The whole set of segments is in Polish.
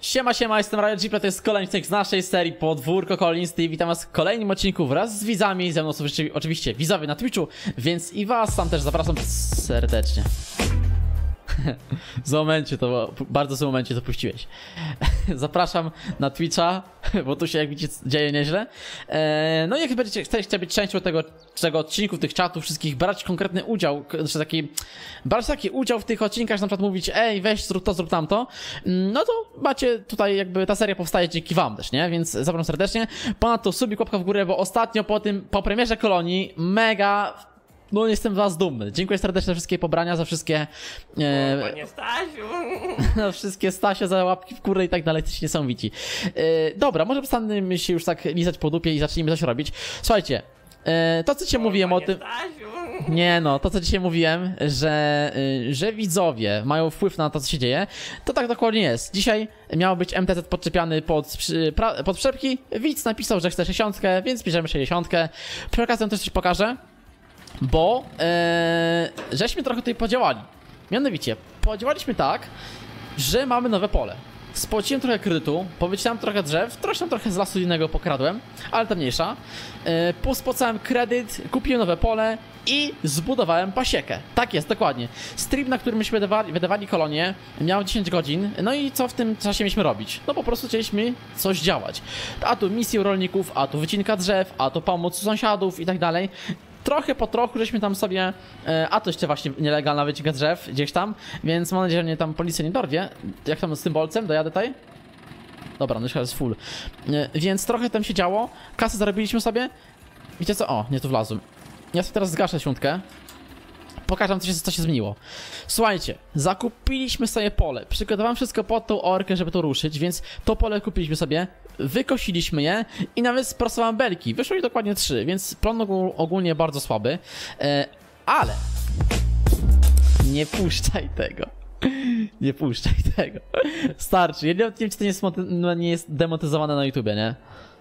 Siema, jestem Riot Jeep, to jest kolejny odcinek z naszej serii Podwórko Kolinisty i witam was w kolejnym odcinku wraz z widzami. Ze mną są oczywiście widzowie na Twitchu, więc i was tam też zapraszam serdecznie. W momencie to, bardzo w momencie to puściłeś. Zapraszam na Twitcha, bo tu się jak widzicie dzieje nieźle. No i jak chcecie być częścią tego odcinku, tych czatów wszystkich, brać konkretny udział, znaczy brać taki udział w tych odcinkach, na przykład mówić, ej, weź, zrób to, zrób tamto, no to macie tutaj jakby, ta seria powstaje dzięki wam też, nie? Więc zapraszam serdecznie. Ponadto subik, łapka w górę, bo ostatnio po premierze Kolonii mega... No jestem z was dumny. Dziękuję serdecznie za wszystkie pobrania, za wszystkie... Panie Stasiu! No wszystkie Stasie za łapki w górę i tak dalej, jesteście niesamowici. Dobra, może przestanemy się już tak lizać po dupie i zacznijmy coś robić. Słuchajcie, to co dzisiaj mówiłem o tym... Stasiu! Nie no, to co dzisiaj mówiłem, że widzowie mają wpływ na to, co się dzieje, to tak dokładnie jest. Dzisiaj miał być MTZ podczepiany pod przepki. Widz napisał, że chce 60, więc bierzemy 60. Przy okazji też coś pokażę. Bo żeśmy trochę tutaj podziałali. Mianowicie, podziałaliśmy tak, że mamy nowe pole. Spłaciłem trochę kredytu, powycinałem trochę drzew, trochę z lasu innego pokradłem, ale to mniejsza. Pospłacałem kredyt, kupiłem nowe pole i zbudowałem pasiekę. Tak jest, dokładnie. Stream, na którym myśmy wydawali kolonię, miał 10 godzin. No i co w tym czasie mieliśmy robić? No po prostu chcieliśmy coś działać. A tu misje u rolników, a tu wycinka drzew, a tu pomoc u sąsiadów i tak dalej. Trochę po trochu, żeśmy tam sobie... A to jeszcze właśnie nielegalna wycinka drzew gdzieś tam, więc mam nadzieję, że mnie tam policja nie dorwie. Jak tam z tym bolcem? Dojadę tutaj? Dobra, no już jest full. Więc trochę tam się działo. Kasę zarobiliśmy sobie. Wiecie co? O, nie tu wlazłem. Ja sobie teraz zgaszę siątkę. Pokażę wam, co się zmieniło. Słuchajcie, zakupiliśmy sobie pole. Przygotowałem wszystko pod tą orkę, żeby to ruszyć, więc to pole kupiliśmy sobie. Wykosiliśmy je i nawet sprasowałem belki. Wyszło mi dokładnie 3, więc plan ogólnie bardzo słaby. Ale... Nie puszczaj tego. Nie puszczaj tego. Starczy. Ja nie wiem, czy to nie jest demonetyzowane na YouTubie, nie?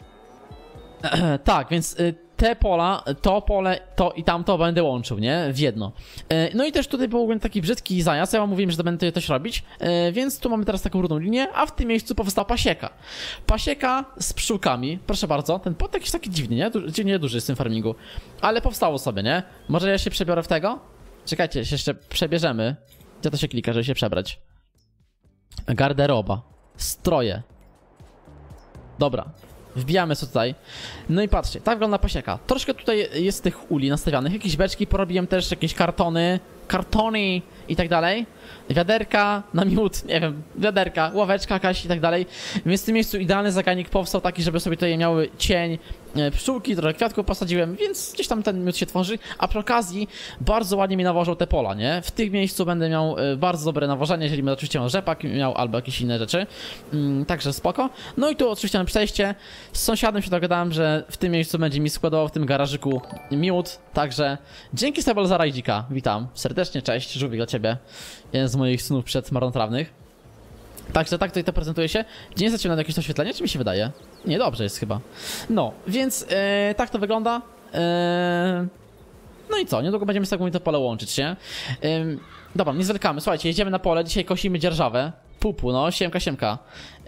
Tak, więc te pola, to pole, to i tamto będę łączył, nie? W jedno. No i też tutaj był taki brzydki zajazd, ja wam mówiłem, że będę coś robić, więc tu mamy teraz taką równą linię, a w tym miejscu powstała pasieka. Pasieka z pszczółkami, proszę bardzo, ten pot jakiś taki dziwny, nie? Dziwnie duży z tym farmingu, ale powstało sobie, nie? Może ja się przebiorę w tego? Czekajcie, się jeszcze przebierzemy. Gdzie to się klika, żeby się przebrać? Garderoba. Stroje. Dobra. Wbijamy co tutaj. No i patrzcie, tak wygląda pasieka. Troszkę tutaj jest tych uli nastawianych. Jakieś beczki porobiłem też, jakieś kartony i tak dalej. Wiaderka na miód, nie wiem, wiaderka, ławeczka jakaś i tak dalej. Więc w tym miejscu idealny zagajnik powstał taki, żeby sobie tutaj miały cień, pszczółki, trochę kwiatków posadziłem, więc gdzieś tam ten miód się tworzy. A przy okazji bardzo ładnie mi nawożą te pola, nie? W tych miejscu będę miał bardzo dobre nawożenie, jeżeli będę oczywiście rzepak miał albo jakieś inne rzeczy. Także spoko. No i tu oczywiście mam przejście. Z sąsiadem się dogadałem, że w tym miejscu będzie mi składował w tym garażyku miód. Także dzięki Sebol za rajdzika. Witam serdecznie, cześć, żółwik dla ciebie. Jeden z moich snów przedmarnotrawnych. Także tak tutaj to prezentuje się. Gdzie nie zaczyna jakieś oświetlenie, czy mi się wydaje? Nie, dobrze jest chyba. No, więc tak to wygląda. No i co? Niedługo będziemy z taką to pole łączyć, nie? Dobra, nie zwlekamy. Słuchajcie, jedziemy na pole. Dzisiaj kosimy dzierżawę. Pupu, no, siemka.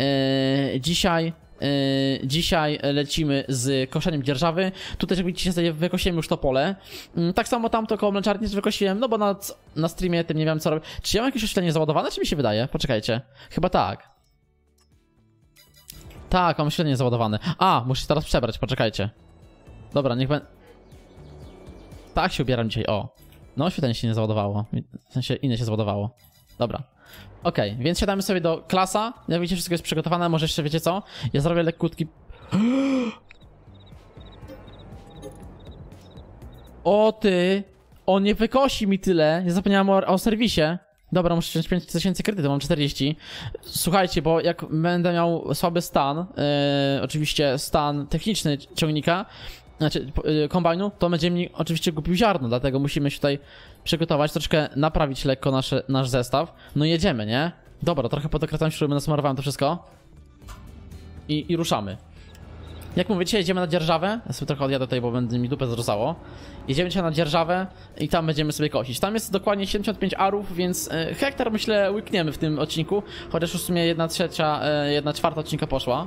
Dzisiaj lecimy z koszeniem dzierżawy. Tutaj, jak widzicie, sobie wykosiłem już to pole. Tak samo tamto koło mleczarni też wykosiłem, no bo na streamie tym nie wiem co robię. Czy ja mam jakieś oświetlenie załadowane, czy mi się wydaje? Poczekajcie. Chyba tak. Tak, mam oświetlenie załadowane. A, muszę się teraz przebrać, poczekajcie. Dobra, niech będę... Tak się ubieram dzisiaj, o. No, oświetlenie się nie załadowało. W sensie inne się załadowało. Dobra. Okej, więc siadamy sobie do klasa. Jak widzicie, wszystko jest przygotowane. Może jeszcze wiecie co? Ja zrobię lekkutki. O ty! On nie wykosi mi tyle. Ja zapomniałem o serwisie. Dobra, muszę wziąć 5000 kredytu, mam 40. Słuchajcie, bo jak będę miał słaby stan, oczywiście stan techniczny ciągnika, znaczy kombajnu, to będzie mi oczywiście gubił ziarno, dlatego musimy się tutaj przygotować, troszkę naprawić lekko nasz zestaw. No jedziemy, nie? Dobra, trochę podokradam śruby, nasmarowałem to wszystko. I ruszamy. Jak mówicie, jedziemy na dzierżawę. Ja sobie trochę odjadę tutaj, bo będzie mi dupę zrosało. Jedziemy dzisiaj na dzierżawę i tam będziemy sobie kosić. Tam jest dokładnie 75 arów, więc hektar myślę łykniemy w tym odcinku. Chociaż już w sumie 1/3, 1/4 odcinka poszła.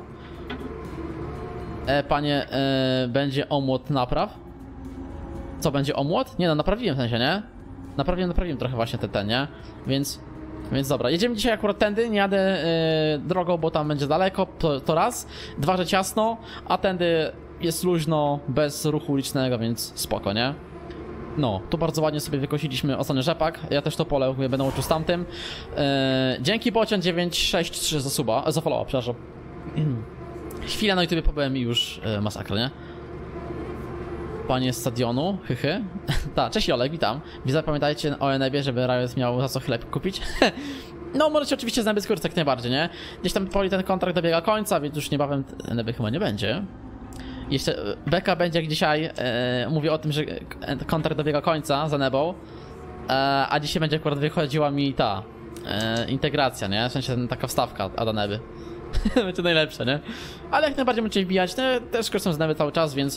Panie, będzie omłot napraw. Co, będzie omłot? Nie no, naprawiłem w sensie, nie? Naprawiłem trochę właśnie ten, nie? Więc dobra, jedziemy dzisiaj akurat tędy, nie jadę drogą, bo tam będzie daleko, to raz. Dwa, że ciasno, a tędy jest luźno, bez ruchu ulicznego, więc spoko, nie? No, tu bardzo ładnie sobie wykosiliśmy ocony rzepak. Ja też to pole będę łączył z tamtym. Dzięki Bocian 963 za suba, za followa, przepraszam. Chwilę na YouTube pobyłem i już masakra, nie? Panie z stadionu, hychy. Tak, cześć Olek, witam. Widzę, pamiętajcie o Enebie, żeby Riot miał za co chleb kupić. No, możecie oczywiście z Eneby skorzystać jak najbardziej, nie? Gdzieś tam powoli ten kontrakt dobiega końca, więc już niebawem Eneby chyba nie będzie. Jeszcze beka będzie jak dzisiaj, mówię o tym, że kontrakt dobiega końca z Enebą, a dzisiaj będzie akurat wychodziła mi ta integracja, nie? W sensie taka wstawka od Eneby. Będzie najlepsze, nie? Ale jak najbardziej będziecie wbijać, też korzystam z Eneby cały czas, więc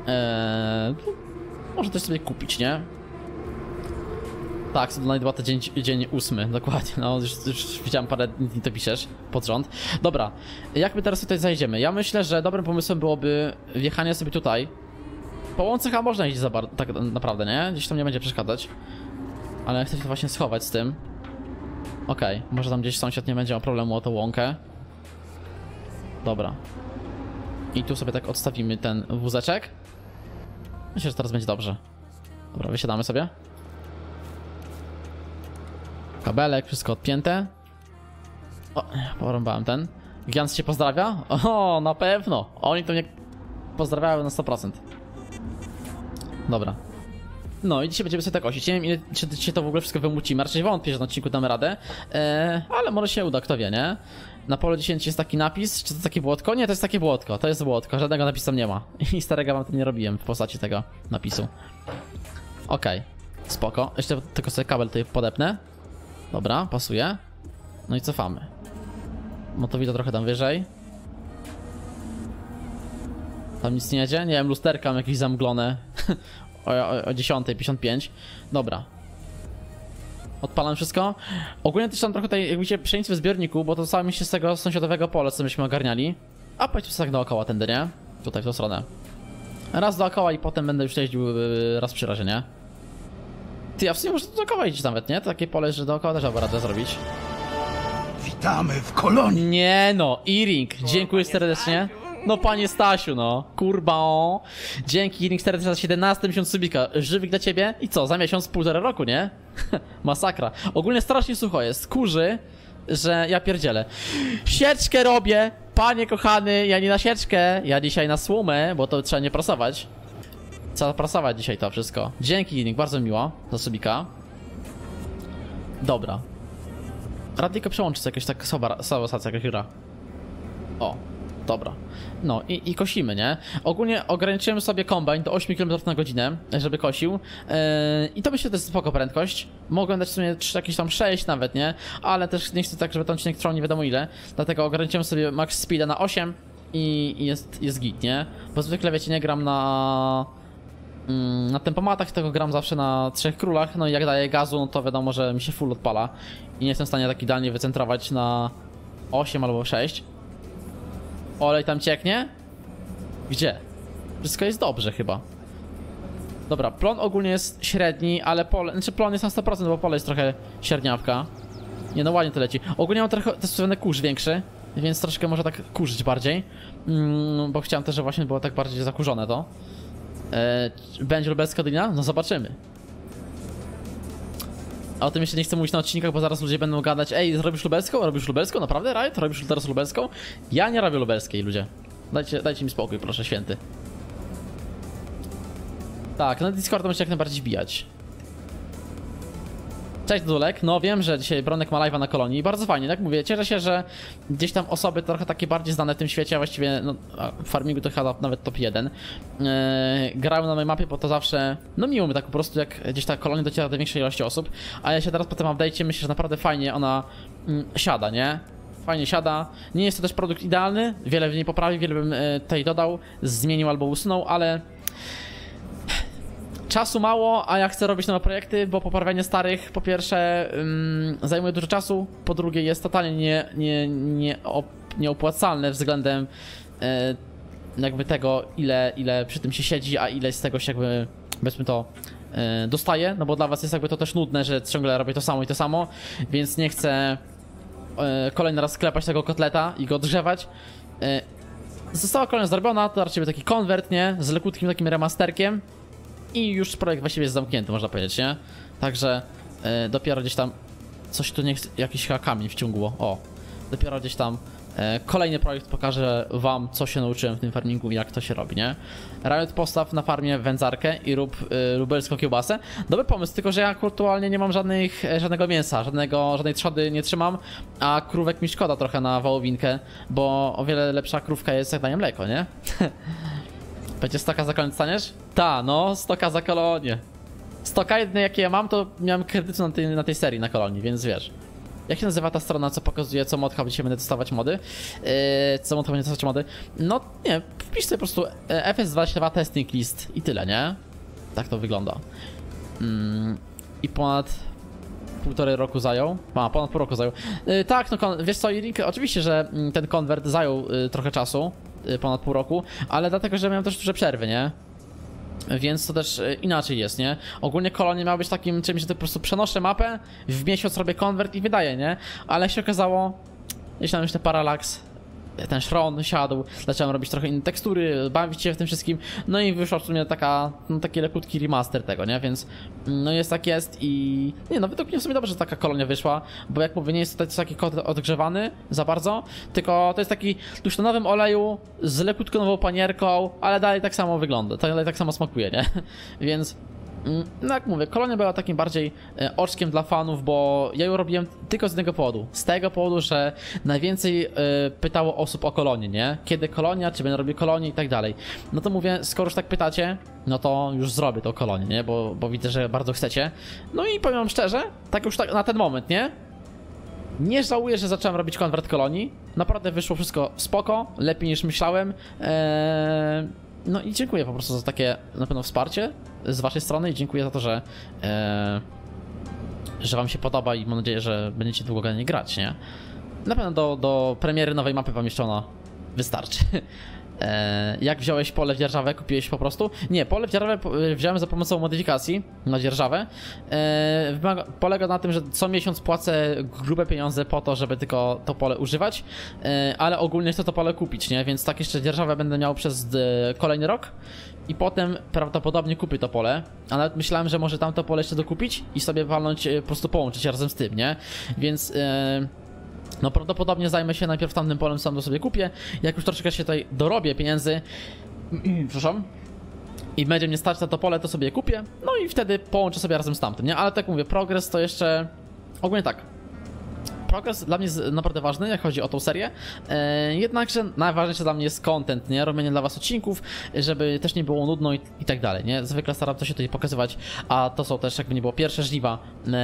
może też sobie kupić, nie? Tak, Donate była to dzień 8, dokładnie. No, już widziałem parę dni to piszesz pod rząd. Dobra, jak my teraz tutaj zajdziemy? Ja myślę, że dobrym pomysłem byłoby wjechanie sobie tutaj. Po łące można iść za bardzo, tak naprawdę, nie? Gdzieś tam nie będzie przeszkadzać. Ale ja chcę się właśnie schować z tym. Okej, może tam gdzieś sąsiad nie będzie miał problemu o tą łąkę. Dobra. I tu sobie tak odstawimy ten wózeczek. Myślę, że teraz będzie dobrze. Dobra, wysiadamy sobie. Kabelek, wszystko odpięte. O, porąbałem ten. Gians cię pozdrawia? O, na pewno. Oni to mnie pozdrawiają na 100%. Dobra. No i dzisiaj będziemy sobie tak kosić. Nie wiem, ile, czy się to w ogóle wszystko wymucimy. Raczej wątpię, że na odcinku damy radę. Ale może się uda, kto wie, nie? Na polu 10 jest taki napis. Czy to takie błotko? Nie, to jest takie błotko. To jest błotko. Żadnego napisu tam nie ma. I starego wam to nie robiłem w postaci tego napisu. Okej. Spoko. Jeszcze tylko sobie kabel tutaj podepnę. Dobra, pasuje. No i cofamy. Motowito trochę tam wyżej. Tam nic nie jedzie? Nie wiem, lusterka mam jakieś zamglone. o 10:55. Dobra. Odpalam wszystko. Ogólnie też tam trochę tutaj, jak widzicie, pszenicy w zbiorniku, bo to cały mi się z tego sąsiadowego pola, co myśmy ogarniali. A powiedzmy sobie tak dookoła tędy, nie? Tutaj, w tą stronę. Raz dookoła i potem będę już jeździł raz przy razie, nie? Ty, a w sumie może dookoła iść nawet, nie? Takie pole, że dookoła też trzeba radę zrobić. Witamy w kolonii. Nie no, Iring, dziękuję serdecznie. No panie Stasiu, no, kurba. Dzięki Iring serdecznie za 17 miesiąc subika. Żywik dla ciebie i co, za miesiąc, 1,5 roku, nie? Masakra. Ogólnie strasznie sucho jest, kurzy, że ja pierdzielę. Sieczkę robię, panie kochany, ja nie na sieczkę, ja dzisiaj na słomę, bo to trzeba nie prasować. Trzeba prasować dzisiaj to wszystko. Dzięki Iring, bardzo miło za subika. Dobra. Radliko przełączy sobie jakaś taka słaba stacja, jakaś gra. O, dobra. No i kosimy, nie? Ogólnie ograniczyłem sobie kombajn do 8 km na godzinę, żeby kosił. I to myślę, że to jest spoko prędkość. Mogłem dać w sumie jakieś tam 6 nawet, nie? Ale też nie chcę tak, żeby ten odcinek trwał nie wiadomo ile. Dlatego ograniczyłem sobie max speeda na 8 i jest git, nie? Bo zwykle, wiecie, nie gram na tempomatach, tylko gram zawsze na 3 królach. No i jak daję gazu, no to wiadomo, że mi się full odpala. I nie jestem w stanie tak idealnie wycentrować na 8 albo 6. Olej tam cieknie? Gdzie? Wszystko jest dobrze chyba. Dobra, plon ogólnie jest średni, ale pole... Znaczy plon jest na 100%, bo pole jest trochę średniawka. Nie no, ładnie to leci. Ogólnie mam trochę testowany kurz większy, więc troszkę może tak kurzyć bardziej. Bo chciałem też, żeby właśnie było tak bardziej zakurzone to. Będzie lubelska dolina? No zobaczymy. A o tym jeszcze nie chcę mówić na odcinkach, bo zaraz ludzie będą gadać: ej, robisz lubelską? Robisz lubelską? Naprawdę, Riot? Robisz teraz lubelską? Ja nie robię lubelskiej, ludzie. Dajcie mi spokój, proszę, święty. Tak, na Discorda możecie jak najbardziej wbijać. Cześć Dulek, no wiem, że dzisiaj Bronek ma live'a na kolonii, bardzo fajnie, tak mówię, cieszę się, że gdzieś tam osoby trochę takie bardziej znane w tym świecie, a właściwie no, w farmingu to chyba nawet top 1, grają na mojej mapie, bo to zawsze, no miło mi tak po prostu, jak gdzieś ta kolonia dociera do większej ilości osób, a ja się teraz po tym update'cie myślę, że naprawdę fajnie ona siada, nie? fajnie siada. Nie jest to też produkt idealny, wiele w niej poprawi, wiele bym tutaj dodał, zmienił albo usunął, ale czasu mało, a ja chcę robić nowe projekty, bo poprawianie starych po pierwsze zajmuje dużo czasu, po drugie jest totalnie nieopłacalne względem jakby tego, ile przy tym się siedzi, a ile z tego się jakby, powiedzmy to, dostaje, no bo dla was jest jakby to też nudne, że ciągle robię to samo i to samo, więc nie chcę kolejny raz sklepać tego kotleta i go odgrzewać. Została kolejna zrobiona, to raczej taki konwert, nie? Z lekutkim takim remasterkiem i już projekt właściwie jest zamknięty, można powiedzieć, nie? Także dopiero gdzieś tam coś tu jakiś kamień wciągło, o. Dopiero gdzieś tam kolejny projekt pokaże wam, co się nauczyłem w tym farmingu i jak to się robi, nie? Riot, postaw na farmie wędzarkę i rób lubelską kiełbasę. Dobry pomysł, tylko że ja aktualnie nie mam żadnego mięsa, żadnej trzody nie trzymam, a krówek mi szkoda trochę na wołowinkę, bo o wiele lepsza krówka jest jak daje mleko, nie? Będzie 100k za kolonię staniesz? Ta, no 100k za kolonię. 100k jedyne jakie ja mam, to miałem kredyty na tej serii na kolonii, więc wiesz. Jak się nazywa ta strona, co pokazuje, co modhub dzisiaj będę testować mody? Co modhub będzie testować mody? No nie, wpisz sobie po prostu FS22 testing list i tyle, nie? Tak to wygląda. I ponad półtorej roku zajął. Ponad pół roku zajął. Tak, no wiesz co, Irik, oczywiście, że ten konwert zajął trochę czasu, ponad pół roku, ale dlatego, że miałem też duże przerwy, nie? Więc to też inaczej jest, nie? Ogólnie kolonie miało być takim czymś, że ty po prostu przenoszę mapę, w miesiąc robię konwert i wydaję, nie? Ale się okazało, myślałem, że ten Parallax, ten Shron siadł, zacząłem robić trochę inne tekstury, bawić się w tym wszystkim, no i wyszła w sumie taki lekutki remaster tego, nie? Więc no jest tak jest i nie no, według mnie w sumie dobrze, że taka kolonia wyszła, bo jak mówię, nie jest to taki kod odgrzewany za bardzo, tylko to jest taki tuż na nowym oleju z lekutką nową panierką, ale dalej tak samo wygląda, dalej tak samo smakuje, nie? Więc no jak mówię, kolonia była takim bardziej oczkiem dla fanów, bo ja ją robiłem tylko z jednego powodu. Z tego powodu, że najwięcej pytało osób o kolonię, nie? Kiedy kolonia, czy będę robił kolonię i tak dalej. No to mówię, skoro już tak pytacie, no to już zrobię tą kolonię, nie? Bo widzę, że bardzo chcecie. No i powiem wam szczerze, tak już tak na ten moment, nie? Nie żałuję, że zacząłem robić konwert kolonii. Naprawdę wyszło wszystko spoko, lepiej niż myślałem. No i dziękuję po prostu za takie na pewno wsparcie z waszej strony i dziękuję za to, że wam się podoba i mam nadzieję, że będziecie długo nie grać, nie? Na pewno do premiery nowej mapy wam jeszcze ona wystarczy. Jak wziąłeś pole w dzierżawę, kupiłeś po prostu? Nie, pole w dzierżawę wziąłem za pomocą modyfikacji na dzierżawę. Polega na tym, że co miesiąc płacę grube pieniądze po to, żeby tylko to pole używać, ale ogólnie chcę to pole kupić, nie? Więc tak jeszcze dzierżawę będę miał przez kolejny rok i potem prawdopodobnie kupię to pole, a nawet myślałem, że może tamto pole jeszcze dokupić i sobie walnąć, po prostu połączyć razem z tym, nie? Więc no prawdopodobnie zajmę się najpierw tamtym polem, sam to sobie kupię. Jak już troszeczkę się tutaj dorobię pieniędzy, przepraszam, i będzie mnie stać na to pole, to sobie je kupię. No i wtedy połączę sobie razem z tamtym, nie? Ale tak mówię, progres to jeszcze... Ogólnie tak. Progres dla mnie jest naprawdę ważny, jak chodzi o tą serię. Jednakże najważniejsze dla mnie jest content, nie? Robienie dla was odcinków, żeby też nie było nudno i tak dalej, nie? Zwykle staram się tutaj pokazywać, a to są też, jakby nie było, pierwsze żniwa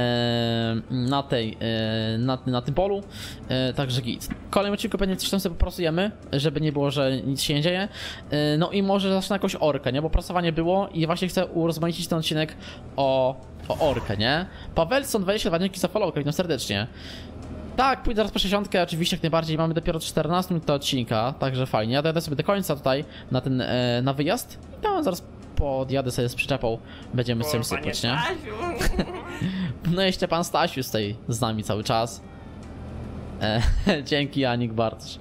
na tym polu, także git. W kolejnym odcinku pewnie coś tam sobie popracujemy, żeby nie było, że nic się nie dzieje. No i może zacznę jakąś orkę, nie? Bo prasowanie było i właśnie chcę urozmaicić ten odcinek o orkę, nie? Pawelson 22 dzięki za follow, witam serdecznie. Tak, pójdę zaraz po 60, oczywiście jak najbardziej, mamy dopiero 14 minut do odcinka, także fajnie. Ja dojadę sobie do końca tutaj na wyjazd i tam zaraz podjadę sobie z przyczepą, będziemy sobie sypać, nie? No jeszcze pan Stasiu stoi z nami cały czas. Dzięki Janik Bartosz.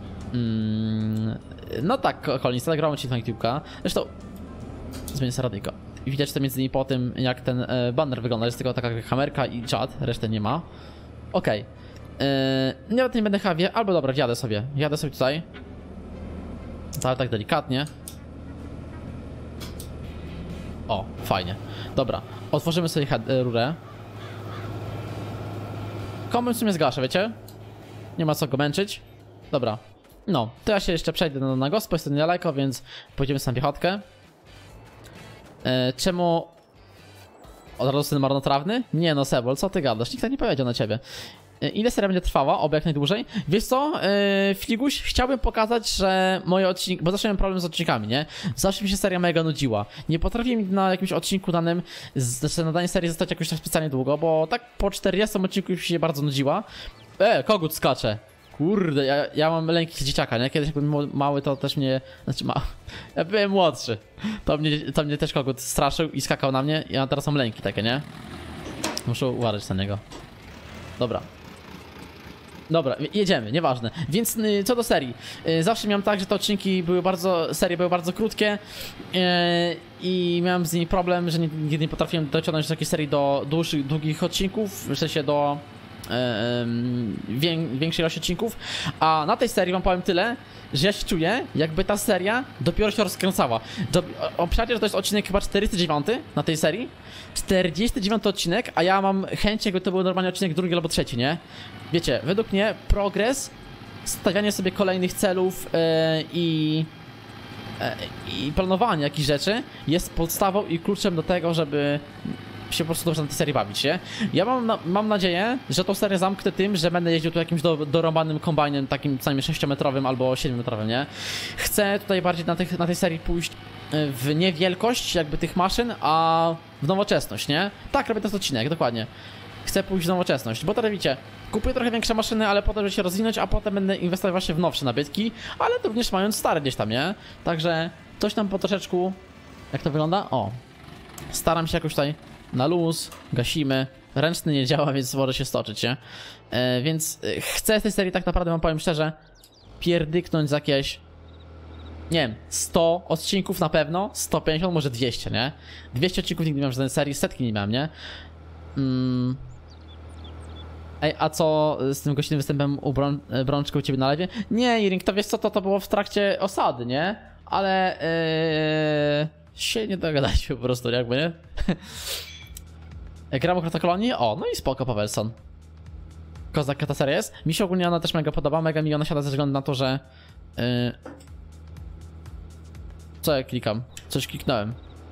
No tak, Kolin, zagrałem ci na YouTube'ka. Zresztą zmienię sobie radyjko. I widać to między innymi po tym, jak ten banner wygląda, jest tylko taka kamerka i czat, resztę nie ma. Okej. Nawet nie będę chyba albo dobra, jadę sobie tutaj. Ale tak delikatnie. O, fajnie. Dobra, otworzymy sobie rurę. Kombin w sumie zgaszę, wiecie? Nie ma co go męczyć. Dobra. No, to ja się jeszcze przejdę na gospę, jest to niedaleko, więc pójdziemy sobie na piechotkę. Czemu od razu ten marnotrawny? Nie no, Sebol, co ty gadasz? Nikt tak nie powiedział na ciebie. ile seria będzie trwała, oby jak najdłużej. Wiesz co, Figuś, chciałbym pokazać, że moje odcinki, bo zawsze miałem problem z odcinkami, nie? Zawsze mi się seria mega nudziła. Nie potrafiłem na jakimś odcinku danym, znaczy na danej serii zostać jakoś tak specjalnie długo, bo tak po 40 odcinku już się bardzo nudziła. Kogut skacze. Kurde, ja mam lęki z dzieciaka, nie? Kiedyś jak byłem mały, to też mnie... Znaczy mały. Ja byłem młodszy. To mnie też kogut straszył i skakał na mnie. Ja teraz mam lęki takie, nie? Muszę uważać na niego. Dobra, jedziemy, nieważne. Więc co do serii. Zawsze miałem tak, że te odcinki serie były bardzo krótkie i miałem z nimi problem, że nigdy nie potrafiłem dociągnąć z takiej serii do długich odcinków, w sensie do większej ilości odcinków. A na tej serii wam powiem tyle, że ja się czuję, jakby ta seria dopiero się rozkręcała. Obszarcie, że to jest odcinek chyba 49 na tej serii. 49 odcinek, a ja mam chęć, jakby to był normalnie odcinek drugi albo trzeci, nie? Wiecie, według mnie progres, stawianie sobie kolejnych celów i planowanie jakichś rzeczy jest podstawą i kluczem do tego, żeby się po prostu dobrze na tej serii bawić, nie? Ja mam nadzieję, że tą serię zamknę tym, że będę jeździł tu jakimś dorąbanym kombajnem, takim co najmniej 6-metrowym albo 7-metrowym, nie? Chcę tutaj bardziej na tej serii pójść w niewielkość jakby tych maszyn, a w nowoczesność, nie? Tak, robię ten odcinek, dokładnie. Chcę pójść w nowoczesność, bo teraz widzicie, kupuję trochę większe maszyny, ale potem, żeby się rozwinąć, a potem będę inwestować właśnie w nowsze nabytki, ale również mając stare gdzieś tam, nie? Także coś tam po troszeczku, jak to wygląda? O, staram się jakoś tutaj na luz, gasimy, ręczny nie działa, więc może się stoczyć, nie? Więc chcę z tej serii tak naprawdę, wam powiem szczerze, pierdyknąć za jakieś, nie wiem, 100 odcinków na pewno, 150, może 200, nie? 200 odcinków nigdy nie miałem żadnej serii, setki nie miałem, nie? Ej, a co z tym gościnnym występem u Brączka u ciebie na lewie? Nie, Iring, to wiesz co, to było w trakcie osady, nie? Ale się nie dogadaliśmy po prostu, jakby, nie? Gram o Kolonii? O, no i spoko, Pawelson. Kozak, ta seria jest. Mi się ogólnie ona też mega podoba, mega mi ona siada ze względu na to, że... Co ja klikam? Coś kliknąłem.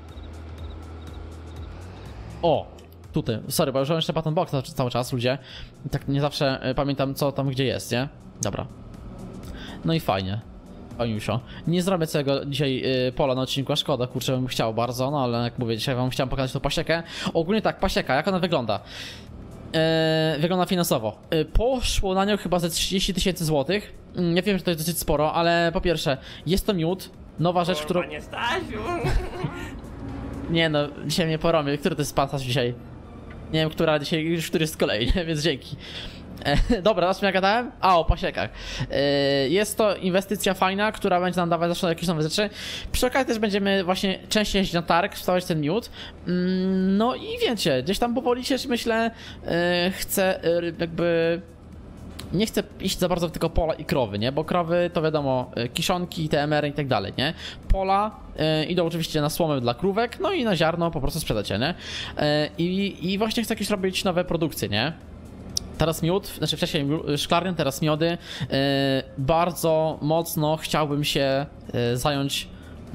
O! Tutaj, sorry, bo już mam jeszcze button box cały czas, ludzie. I tak nie zawsze pamiętam, co tam gdzie jest, nie? Dobra. No i fajnie. Oniusio. Nie zrobię całego dzisiaj pola na odcinku, a szkoda, kurczę, bym chciał bardzo, no ale jak mówię, dzisiaj wam chciałem pokazać tą pasiekę. Ogólnie tak, pasieka, jak ona wygląda? Wygląda finansowo. Poszło na nią chyba ze 30 000 złotych. Ja wiem, że to jest dosyć sporo, ale po pierwsze, jest to miód, nowa rzecz, którą... Panie Stasiu! Nie no, dzisiaj mnie porobię. Który to jest pan Stasiu dzisiaj? Nie wiem, która dzisiaj, już który jest z kolei, nie? Więc dzięki. Dobra, na czym ja gadałem? A, o pasiekach. Jest to inwestycja fajna, która będzie nam dawać zawsze jakieś nowe rzeczy. Przy okazji też będziemy właśnie częściej jeździć na targ, wstawać ten miód. No i wiecie, gdzieś tam powoli się, myślę, chcę jakby... Nie chcę iść za bardzo w tylko pola i krowy, nie? Bo krowy to wiadomo, kiszonki, TMR i tak dalej, nie? Pola idą oczywiście na słomę dla krówek, no i na ziarno po prostu sprzedać, nie? I właśnie chcę jakieś robić nowe produkcje, nie? Teraz miód, znaczy wcześniej szklarnię, teraz miody. Bardzo mocno chciałbym się zająć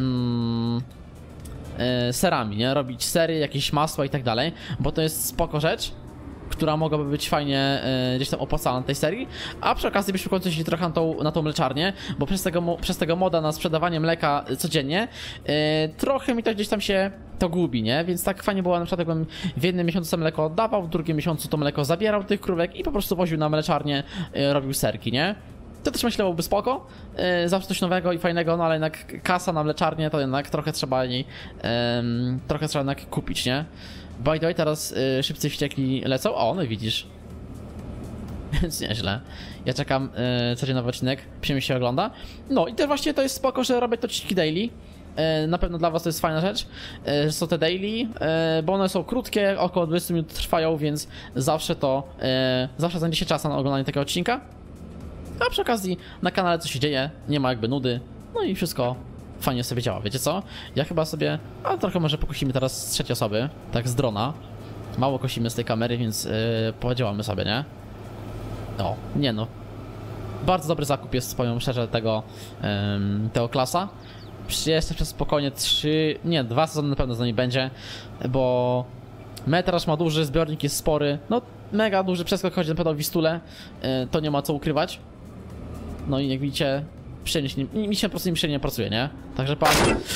serami, nie? Robić sery, jakieś masła i tak dalej, bo to jest spoko rzecz, która mogłaby być fajnie gdzieś tam opłacana na tej serii, a przy okazji byśmy w końcu szli trochę na tą mleczarnię, bo przez tego moda na sprzedawanie mleka codziennie trochę mi to gdzieś tam się to gubi, nie? Więc tak fajnie było, na przykład jakbym w jednym miesiącu to mleko oddawał, w drugim miesiącu to mleko zabierał tych krówek i po prostu woził na mleczarnię, robił serki, nie? To też myślę byłoby spoko, zawsze coś nowego i fajnego, no ale jednak kasa na mleczarnię to jednak trochę trzeba jej, trochę trzeba jednak kupić, nie? By the way, teraz szybcy wściekli lecą. O, no i widzisz. Więc nieźle. Ja czekam codzienny odcinek, przyjemnie się ogląda. No i też właśnie to jest spoko, że robię to odcinki daily. Na pewno dla was to jest fajna rzecz, że są te daily, bo one są krótkie, około 20 minut trwają, więc zawsze znajdzie się czas na oglądanie takiego odcinka. A przy okazji na kanale co się dzieje, nie ma jakby nudy, no i wszystko fajnie sobie działa, wiecie co? Ja chyba sobie, a trochę może pokosimy teraz z trzeciej osoby, tak z drona. Mało kosimy z tej kamery, więc podziałamy sobie, nie? O, nie no. Bardzo dobry zakup jest, powiem szczerze, tego klasa. Jeszcze przez spokojnie 2 sezony na pewno z nami będzie, bo metraż ma duży, zbiornik jest spory, no mega duży przeskok chodzi na pedał Wistule, to nie ma co ukrywać. No i jak widzicie, mi się po prostu nie pracuje, nie? Także pan...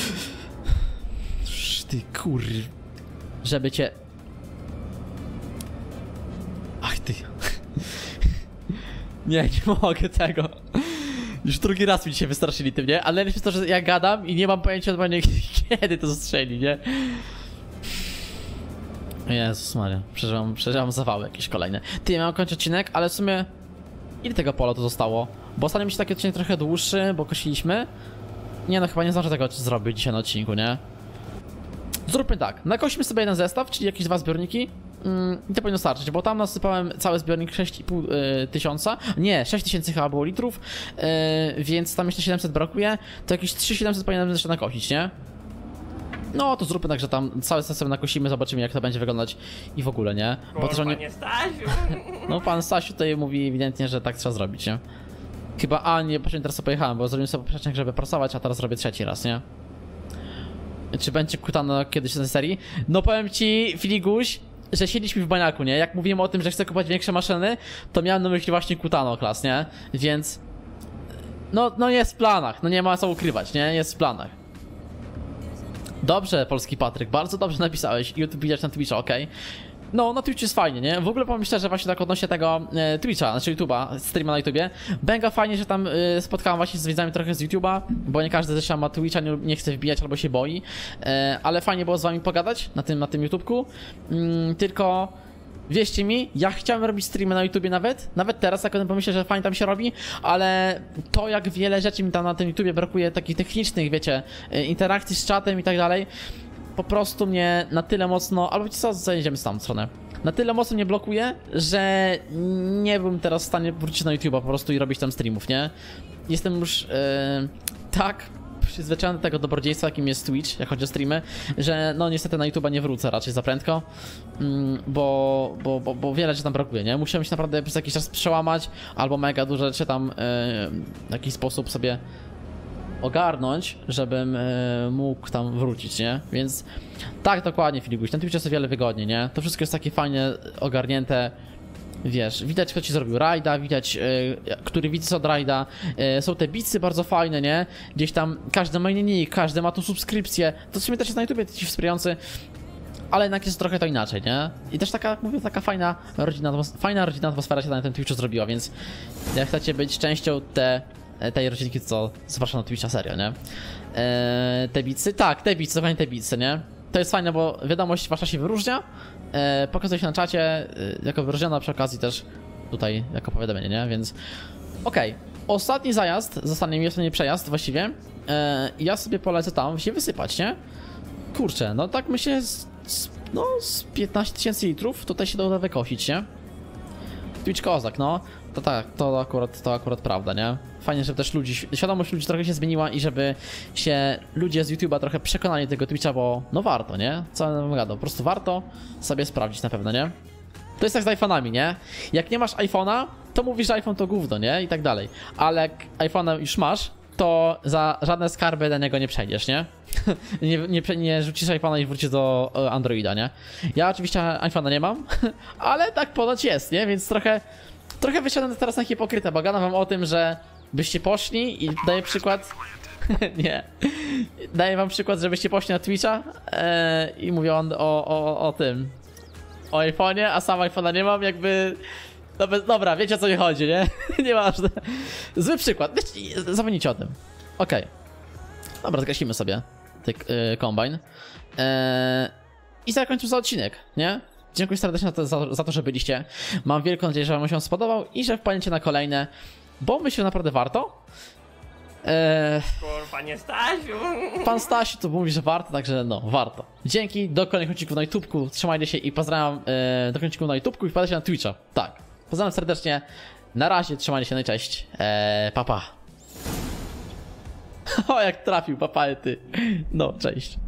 Ty kur... Żeby cię... Ach ty... nie mogę tego. Już drugi raz mi dzisiaj wystraszyli tym, nie? Ale najlepsze jest to, że ja gadam i nie mam pojęcia dokładnie kiedy to zastrzeli, nie? Jezus Maria, przeżyłam zawały jakieś kolejne. Ty, ja miałem kończyć odcinek, ale w sumie... Ile tego pola to zostało? Bo ostatnio mi się taki odcinek trochę dłuższy, bo kosiliśmy. Nie no, chyba nie zdążę tego zrobić dzisiaj na odcinku, nie? Zróbmy tak, nakosimy sobie jeden zestaw, czyli jakieś 2 zbiorniki. I to powinno starczyć, bo tam nasypałem cały zbiornik 6,5 tysiąca. Nie, 6000 chyba było litrów, więc tam jeszcze 700 brakuje. To jakieś 3700 powinienem jeszcze nakosić, nie? No to zróbmy tak, że tam cały zestaw nakosimy, zobaczymy jak to będzie wyglądać i w ogóle, nie? Bo też Panie Stasiu! No pan Stasiu tutaj mówi ewidentnie, że tak trzeba zrobić, nie? Chyba, nie, bo teraz sobie pojechałem, bo zrobiłem sobie poprzecznik, żeby prasować, a teraz zrobię trzeci raz, nie? Czy będzie kutano kiedyś w tej serii? No powiem ci, Filiguś, że siedzieliśmy w baniaku, nie? Jak mówiłem o tym, że chcę kupować większe maszyny, to miałem na myśli właśnie kutano klas, nie? Więc... No jest w planach, no nie ma co ukrywać, nie? Jest w planach. Dobrze, polski Patryk, bardzo dobrze napisałeś. YouTube widać na Twitcha, okej. No, na Twitch jest fajnie, nie? W ogóle powiem szczerze, właśnie tak odnośnie tego Twitcha, znaczy YouTube'a, streama na YouTubie. Mega fajnie, że tam spotkałem właśnie z widzami trochę z YouTube'a, bo nie każdy zresztą ma Twitcha, nie chce wbijać albo się boi. Ale fajnie było z wami pogadać na tym YouTubeku. Tylko... Wierzcie mi, ja chciałem robić streamy na YouTubie nawet teraz, jak o tym pomyślę, że fajnie tam się robi, ale to jak wiele rzeczy mi tam na tym YouTubie brakuje, takich technicznych, wiecie, interakcji z czatem i tak dalej, po prostu mnie na tyle mocno, albo wiecie co, zajedziemy z tą stronę, na tyle mocno mnie blokuje, że nie byłem teraz w stanie wrócić na YouTube'a po prostu i robić tam streamów, nie? Jestem już tak przyzwyczajony do tego dobrodziejstwa, jakim jest Twitch, jak chodzi o streamy, że no niestety na YouTube'a nie wrócę raczej za prędko, bo wiele rzeczy tam brakuje, nie? Musiałem się naprawdę przez jakiś czas przełamać, albo mega duże rzeczy tam w jakiś sposób sobie ogarnąć, żebym mógł tam wrócić, nie? Więc tak, dokładnie, Filiguś, ten Twitch jest o wiele wygodniej, nie? To wszystko jest takie fajnie ogarnięte. Wiesz, widać kto ci zrobił rajda, widać który widz od rajda, są te bitsy bardzo fajne, nie? Gdzieś tam każdy ma inny nick, każdy ma tu subskrypcję, to w sumie też jest na YouTubie ci wspierający, ale jednak jest trochę to inaczej, nie? I też taka, mówię, taka fajna rodzinna atmosfera się na tym Twitchu zrobiła, więc jak chcecie być częścią tej rodzinki, to zapraszam na Twitcha, serio, nie? Te bitsy, tak, te bitsy, dokładnie te bitsy, nie? To jest fajne, bo wiadomość wasza się wyróżnia, pokazuje się na czacie jako wyróżniona, przy okazji też tutaj jako powiadomienie, nie? Więc okej. Ostatni zajazd, ostatni przejazd właściwie, ja sobie polecę tam się wysypać, nie? Kurczę, no tak myślę, z 15 000 litrów tutaj się uda wykosić, nie? Twitch kozak, no. To tak, to akurat prawda, nie? Fajnie, żeby też świadomość ludzi trochę się zmieniła i żeby się ludzie z YouTube'a trochę przekonali do tego Twitcha, bo no warto, nie? Co ja bym gadał, po prostu warto sobie sprawdzić na pewno, nie? To jest tak z iPhone'ami, nie? Jak nie masz iPhone'a, to mówisz, że iPhone to gówno, nie? I tak dalej. Ale jak iPhone'a już masz, to za żadne skarby do niego nie przejdziesz, nie? nie rzucisz iPhone'a i wrócisz do Androida, nie? Ja oczywiście iPhone'a nie mam, ale tak ponoć jest, nie? Więc trochę wysiadam teraz na hipokrytę, bo gadam wam o tym, że byście poszli i daję przykład... nie. Daję wam przykład, żebyście poszli na Twitcha i mówię o tym. O iPhone'ie, a sam iPhone'a nie mam, jakby... Dobra, wiecie o co mi chodzi, nie? Nieważne. Zły przykład, wiecie, zapomnijcie o tym. Okej. Dobra, zgasimy sobie kombajn. I zakończymy za odcinek, nie? Dziękuję serdecznie za to, że byliście. Mam wielką nadzieję, że wam się spodobał i że wpadniecie na kolejne, bo myślę, że naprawdę warto. Panie Stasiu! Pan Stasiu to mówi, że warto, także no, warto. Dzięki, do kolejnych odcinków na YouTubeku, trzymajcie się i pozdrawiam do kolejnych odcinków na YouTubeku i wpadajcie na Twitcha, tak. Pozdrawiam serdecznie, na razie, trzymajcie się, no i cześć, pa pa. O, jak trafił, papa, ty. No, cześć.